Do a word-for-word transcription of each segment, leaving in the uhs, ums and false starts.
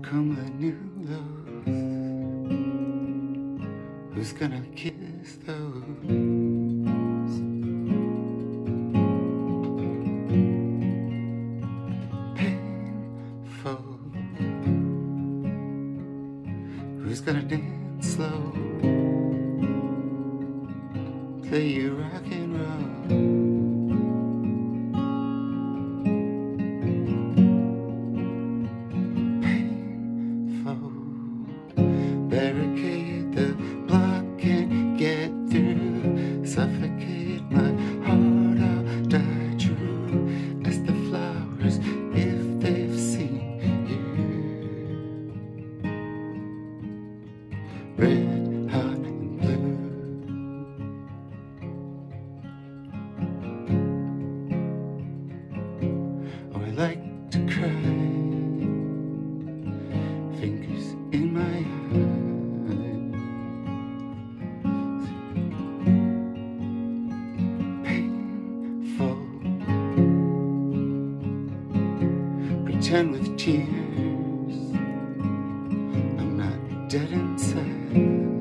come the new lows? Who's gonna kiss those? Painful. Who's gonna dance slow? Play you rock and roll. Barricade the block, can't get through. Suffocate my heart, I'll die true as the flowers if they've seen you. Red, hot, and blue. Oh, I like to cry. Fingers in my eyes. Painful. Pretend with tears I'm not dead inside.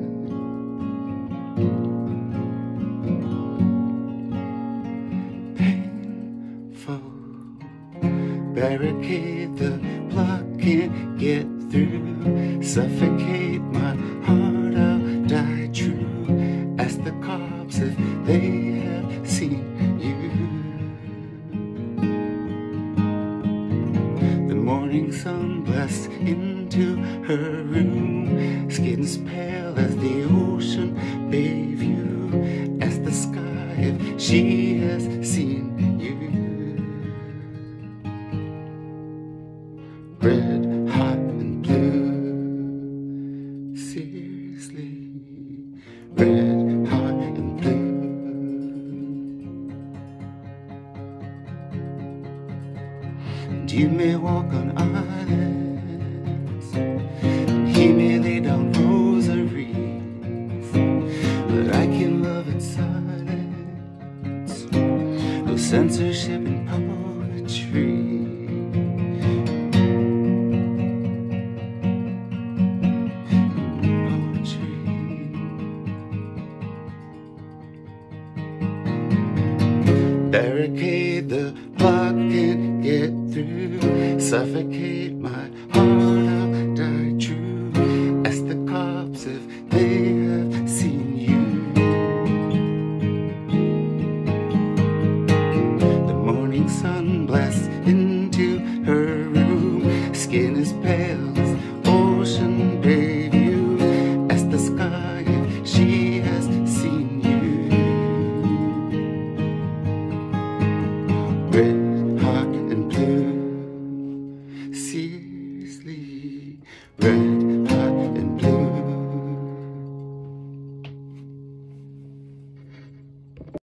Painful. Barricade the block, can't get through. Suffocate my heart, I'll die true as the cops if they have seen you. The morning sun blasts into her room. Skin's pale as the ocean, bay view as the sky if she has seen you. Red, hot, and blue. Seriously, red, hot, and blue. And you may walk on islands, and he may lay down rosaries, but I can love in silence. No censorship in poetry. Barricade the block, can't get through. Suffocate my heart, I'll die true as the cops if they have seen you. The morning sun blasts into her room. Skin is pale as ocean, bay view as the sky if she has seen you. Red, hot, and blue. Seriously, red.